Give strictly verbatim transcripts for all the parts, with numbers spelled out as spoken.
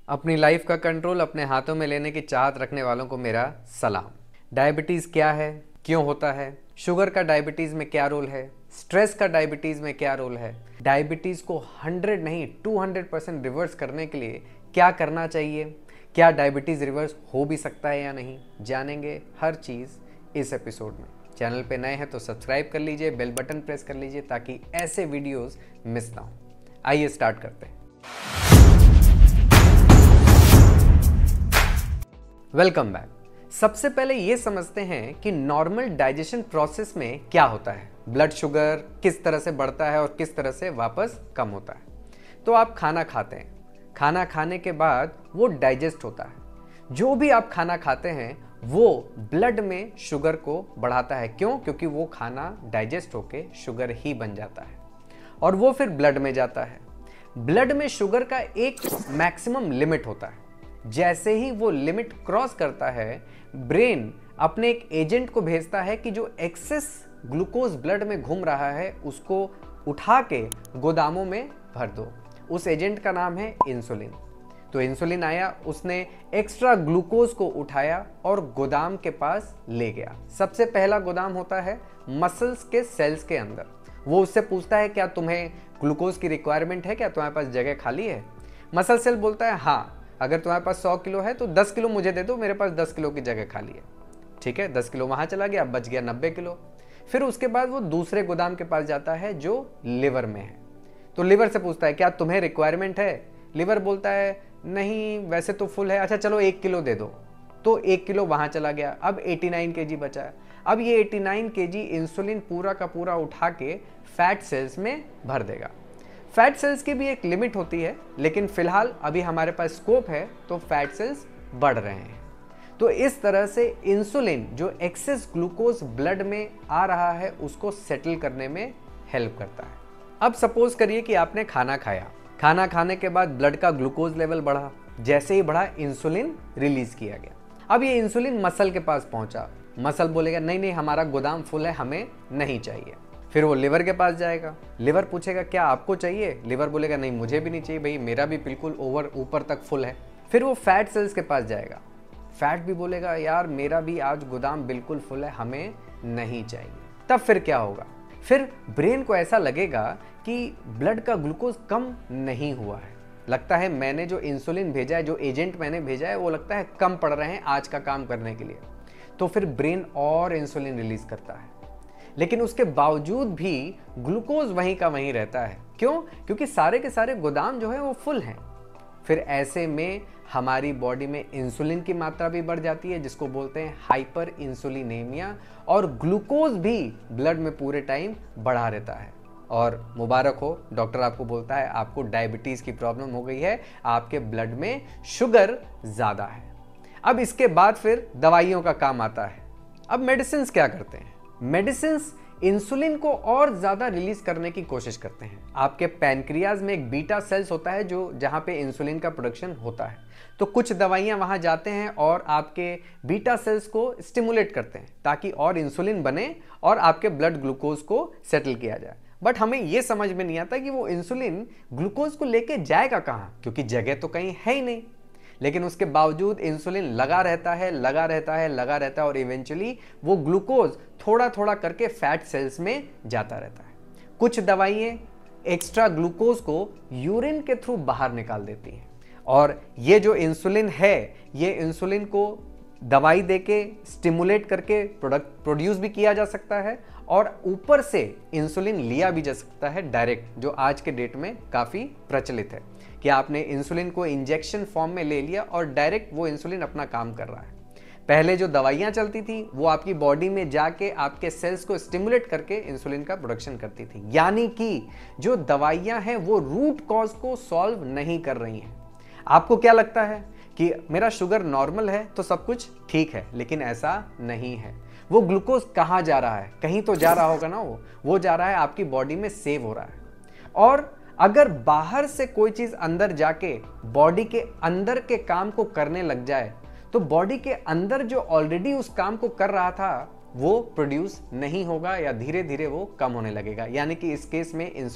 अपनी लाइफ का कंट्रोल अपने हाथों में लेने की चाहत रखने वालों को मेरा सलाम। डायबिटीज़ क्या है, क्यों होता है, शुगर का डायबिटीज़ में क्या रोल है, स्ट्रेस का डायबिटीज़ में क्या रोल है, डायबिटीज़ को हंड्रेड नहीं टू हंड्रेड परसेंट रिवर्स करने के लिए क्या करना चाहिए, क्या डायबिटीज़ रिवर्स हो भी सकता है या नहीं, जानेंगे हर चीज़ इस एपिसोड में। चैनल पे नए हैं तो सब्सक्राइब कर लीजिए, बेल बटन प्रेस कर लीजिए ताकि ऐसे वीडियोस मिस ना हो। आइए स्टार्ट करते हैं। Welcome back. सबसे पहले ये समझते हैं कि नॉर्मल डाइजेशन प्रोसेस में क्या होता है, ब्लड शुगर किस तरह से बढ़ता है और किस तरह से वापस कम होता है। तो आप खाना खाते हैं, खाना खाने के बाद वो डाइजेस्ट होता है। जो भी आप खाना खाते हैं वो ब्लड में शुगर को बढ़ाता है। क्यों? क्योंकि वो खाना डाइजेस्ट होके शुगर ही बन जाता है और वो फिर ब्लड में जाता है। ब्लड में शुगर का एक मैक्सिमम लिमिट होता है। जैसे ही वो लिमिट क्रॉस करता है, ब्रेन अपने एक एजेंट को भेजता है कि जो एक्सेस ग्लूकोज ब्लड में घूम रहा है उसको उठा के गोदामों में भर दो। उस एजेंट का नाम है इंसुलिन। तो इंसुलिन आया, उसने एक्स्ट्रा ग्लूकोज को उठाया और गोदाम के पास ले गया। सबसे पहला गोदाम होता है मसल्स के सेल्स के अंदर। वो उससे पूछता है क्या तुम्हें ग्लूकोज की रिक्वायरमेंट है, क्या तुम्हारे पास जगह खाली है। मसल सेल बोलता है हाँ, अगर तुम्हारे पास सौ किलो है तो दस किलो मुझे दे दो, मेरे पास दस किलो की जगह खाली है। ठीक है, दस किलो वहां चला गया, बच गया नब्बे किलो। फिर उसके बाद वो दूसरे गोदाम के पास जाता है जो लिवर में है। तो लिवर से पूछता है क्या तुम्हें रिक्वायरमेंट है। लिवर बोलता है नहीं, वैसे तो फुल है, अच्छा चलो एक किलो दे दो। तो एक किलो वहां चला गया, अब नवासी केजी बचा है। अब ये नवासी केजी इंसुलिन पूरा का पूरा उठा के फैट सेल्स में भर देगा। फैट सेल्स की भी एक लिमिट होती है, लेकिन फिलहाल अभी हमारे पास स्कोप है तो फैट सेल्स बढ़ रहे हैं। तो इस तरह से इंसुलिन जो एक्सेस ग्लूकोज ब्लड में आ रहा है उसको सेटल करने में हेल्प करता है। अब सपोज करिए कि आपने खाना खाया, खाना खाने के बाद ब्लड का ग्लूकोज लेवल बढ़ा। जैसे ही बढ़ा इंसुलिन रिलीज किया गया। अब ये इंसुलिन मसल के पास पहुंचा। मसल बोलेगा नहीं नहीं, हमारा गोदाम फुल है, हमें नहीं चाहिए। फिर वो लिवर के पास जाएगा। लिवर पूछेगा क्या आपको चाहिए। लिवर बोलेगा नहीं, मुझे भी नहीं चाहिए भाई, मेरा भी बिल्कुल ओवर ऊपर तक फुल है। फिर वो फैट सेल्स के पास जाएगा। फैट भी बोलेगा यार मेरा भी आज गोदाम बिल्कुल फुल है, हमें नहीं चाहिए। तब फिर क्या होगा? फिर ब्रेन को ऐसा लगेगा कि ब्लड का ग्लूकोज कम नहीं हुआ है, लगता है मैंने जो इंसुलिन भेजा है, जो एजेंट मैंने भेजा है वो लगता है कम पड़ रहे हैं आज का काम करने के लिए। तो फिर ब्रेन और इंसुलिन रिलीज करता है, लेकिन उसके बावजूद भी ग्लूकोज वहीं का वहीं रहता है। क्यों? क्योंकि सारे के सारे गोदाम जो है वो फुल हैं। फिर ऐसे में हमारी बॉडी में इंसुलिन की मात्रा भी बढ़ जाती है, जिसको बोलते हैं हाइपर इंसुलिनेमिया, और ग्लूकोज भी ब्लड में पूरे टाइम बढ़ा रहता है। और मुबारक हो, डॉक्टर आपको बोलता है आपको डायबिटीज की प्रॉब्लम हो गई है, आपके ब्लड में शुगर ज्यादा है। अब इसके बाद फिर दवाइयों का काम आता है। अब मेडिसिन क्या करते हैं? मेडिसिन इंसुलिन को और ज्यादा रिलीज करने की कोशिश करते हैं। आपके पैनक्रियाज में एक बीटा सेल्स होता है जो जहां पे इंसुलिन का प्रोडक्शन होता है। तो कुछ दवाइयां वहां जाते हैं और आपके बीटा सेल्स को स्टिमुलेट करते हैं ताकि और इंसुलिन बने और आपके ब्लड ग्लूकोज को सेटल किया जाए। बट हमें यह समझ में नहीं आता कि वो इंसुलिन ग्लूकोज को लेके जाएगा कहां, क्योंकि जगह तो कहीं है ही नहीं। लेकिन उसके बावजूद इंसुलिन लगा रहता है लगा रहता है लगा रहता है और इवेंचुअली वो ग्लूकोज थोड़ा थोड़ा करके फैट सेल्स में जाता रहता है। कुछ दवाइयां एक्स्ट्रा ग्लूकोज को यूरिन के थ्रू बाहर निकाल देती हैं, और ये जो इंसुलिन है ये इंसुलिन को दवाई देके स्टिमुलेट करके प्रोडक्ट प्रोड्यूस भी किया जा सकता है, और ऊपर से इंसुलिन लिया भी जा सकता है डायरेक्ट, जो आज के डेट में काफ़ी प्रचलित है कि आपने इंसुलिन को इंजेक्शन फॉर्म में ले लिया और डायरेक्ट वो इंसुलिन अपना काम कर रहा है। पहले जो दवाइयाँ चलती थी वो आपकी बॉडी में जाके आपके सेल्स को स्टिमुलेट करके इंसुलिन का प्रोडक्शन करती थी। यानी कि जो दवाइयाँ हैं वो रूट कॉज को सॉल्व नहीं कर रही हैं। आपको क्या लगता है कि मेरा शुगर नॉर्मल है तो सब कुछ ठीक है, लेकिन ऐसा नहीं है। वो ग्लूकोज कहाँ जा रहा है? कहीं तो जा रहा होगा ना। वो वो जा रहा है आपकी बॉडी में सेव हो रहा है। और अगर बाहर से कोई चीज अंदर जाके बॉडी के अंदर के काम को करने लग जाए तो बॉडी के अंदर जो ऑलरेडी उस काम को कर रहा था वो प्रोड्यूस नहीं होगा या धीरे धीरे वो कम होने लगेगा, यानी कि इस केस में इंसुलिन।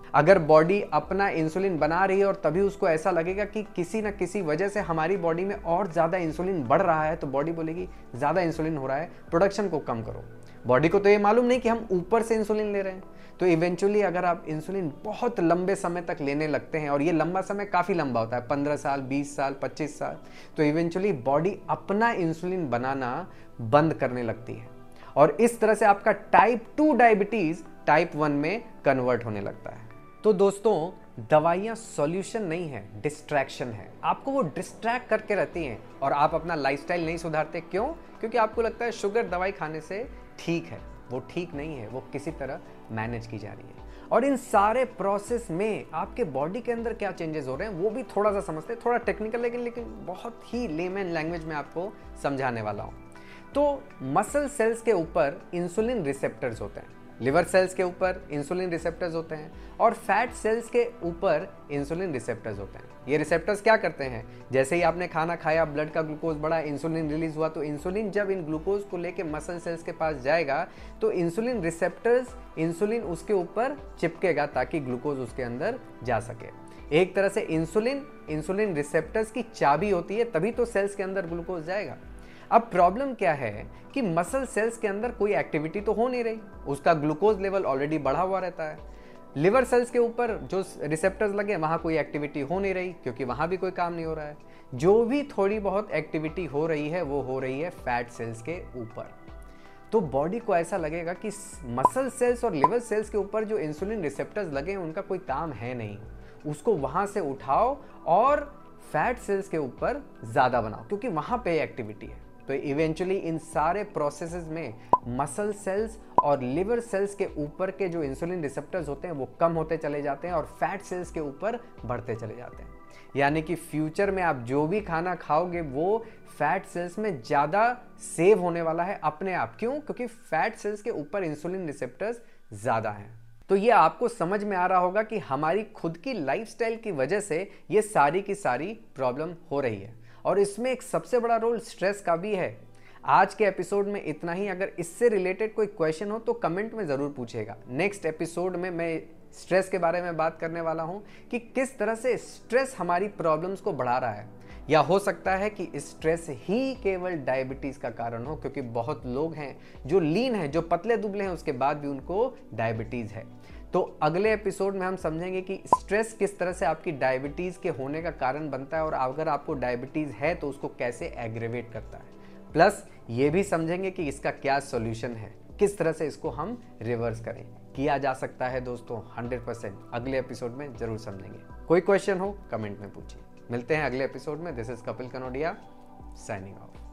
अगर बॉडी अपना इंसुलिन बना रही है और तभी उसको ऐसा लगेगा कि किसी ना किसी वजह से हमारी बॉडी में और ज़्यादा इंसुलिन बढ़ रहा है, तो बॉडी बोलेगी ज़्यादा इंसुलिन हो रहा है, प्रोडक्शन को कम करो। बॉडी को तो ये मालूम नहीं कि हम ऊपर से इंसुलिन ले रहे हैं। तो इवेंचुअली अगर आप इंसुलिन बहुत लंबे समय तक लेने लगते हैं, और ये लंबा समय काफ़ी लंबा होता है, पंद्रह साल, बीस साल, पच्चीस साल, तो इवेंचुअली बॉडी अपना इंसुलिन बनाना बंद करने लगती है और इस तरह से आपका type two diabetes type one में कन्वर्ट होने लगता है। तो दोस्तों, दवाइयाँ सॉल्यूशन नहीं है, डिस्ट्रैक्शन है। आपको वो डिस्ट्रैक्ट करके रहती हैं और आप अपना लाइफस्टाइल नहीं सुधारते। क्यों? क्योंकि आपको लगता है शुगर दवाई खाने से ठीक है। वो ठीक नहीं है, वो किसी तरह मैनेज की जा रही है। और इन सारे प्रोसेस में आपके बॉडी के अंदर क्या चेंजेस हो रहे हैं वो भी थोड़ा सा समझते हैं, थोड़ा टेक्निकल, लेकिन लेकिन बहुत ही लेमन लैंग्वेज में आपको समझाने वाला हूँ। तो मसल सेल्स के ऊपर इंसुलिन रिसेप्टर्स होते हैं, लिवर सेल्स के ऊपर इंसुलिन रिसेप्टर्स होते हैं और फैट सेल्स के ऊपर इंसुलिन रिसेप्टर्स होते हैं। ये रिसेप्टर्स क्या करते हैं? जैसे ही आपने खाना खाया, ब्लड का ग्लूकोज बढ़ा, इंसुलिन रिलीज हुआ, तो इंसुलिन जब इन ग्लूकोज को लेके मसल सेल्स के पास जाएगा तो इंसुलिन रिसेप्टर्स इंसुलिन उसके ऊपर चिपकेगा ताकि ग्लूकोज उसके अंदर जा सके। एक तरह से इंसुलिन इंसुलिन रिसेप्टर्स की चाबी होती है, तभी तो सेल्स के अंदर ग्लूकोज जाएगा। अब प्रॉब्लम क्या है कि मसल सेल्स के अंदर कोई एक्टिविटी तो हो नहीं रही, उसका ग्लूकोज लेवल ऑलरेडी बढ़ा हुआ रहता है। लिवर सेल्स के ऊपर जो रिसेप्टर्स लगे वहाँ कोई एक्टिविटी हो नहीं रही, क्योंकि वहाँ भी कोई काम नहीं हो रहा है। जो भी थोड़ी बहुत एक्टिविटी हो रही है वो हो रही है फैट सेल्स के ऊपर। तो बॉडी को ऐसा लगेगा कि मसल सेल्स और लिवर सेल्स के ऊपर जो इंसुलिन रिसेप्टर्स लगे हैं उनका कोई काम है नहीं, उसको वहाँ से उठाओ और फैट सेल्स के ऊपर ज़्यादा बनाओ, क्योंकि वहाँ पे एक्टिविटी है। तो इवेंचुअली इन सारे प्रोसेसेस में मसल सेल्स और लिवर सेल्स के ऊपर के जो इंसुलिन रिसेप्टर्स होते हैं वो कम होते चले जाते हैं और फैट सेल्स के ऊपर बढ़ते चले जाते हैं। यानी कि फ्यूचर में आप जो भी खाना खाओगे वो फैट सेल्स में ज़्यादा सेव होने वाला है अपने आप। क्यों? क्योंकि फैट सेल्स के ऊपर इंसुलिन रिसेप्टर्स ज़्यादा हैं। तो ये आपको समझ में आ रहा होगा कि हमारी खुद की लाइफस्टाइल की वजह से ये सारी की सारी प्रॉब्लम हो रही है और इसमें एक सबसे बड़ा रोल स्ट्रेस का भी है। आज के एपिसोड में इतना ही। अगर इससे रिलेटेड कोई क्वेश्चन हो तो कमेंट में ज़रूर पूछेगा। नेक्स्ट एपिसोड में मैं स्ट्रेस के बारे में बात करने वाला हूं कि किस तरह से स्ट्रेस हमारी प्रॉब्लम्स को बढ़ा रहा है, या हो सकता है कि स्ट्रेस ही केवल डायबिटीज़ का कारण हो, क्योंकि बहुत लोग हैं जो लीन हैं, जो पतले दुबले हैं, उसके बाद भी उनको डायबिटीज़ है। तो अगले एपिसोड में हम समझेंगे कि स्ट्रेस किस तरह से आपकी डायबिटीज़ के होने का कारण बनता है और अगर आपको डायबिटीज़ है तो उसको कैसे एग्रेवेट करता है। प्लस ये भी समझेंगे कि इसका क्या सॉल्यूशन है, किस तरह से इसको हम रिवर्स करें। किया जा सकता है दोस्तों हंड्रेड परसेंट। अगले एपिसोड में जरूर समझेंगे। कोई क्वेश्चन हो कमेंट में पूछिए। मिलते हैं अगले एपिसोड में। This is Kapil Kanodia signing of.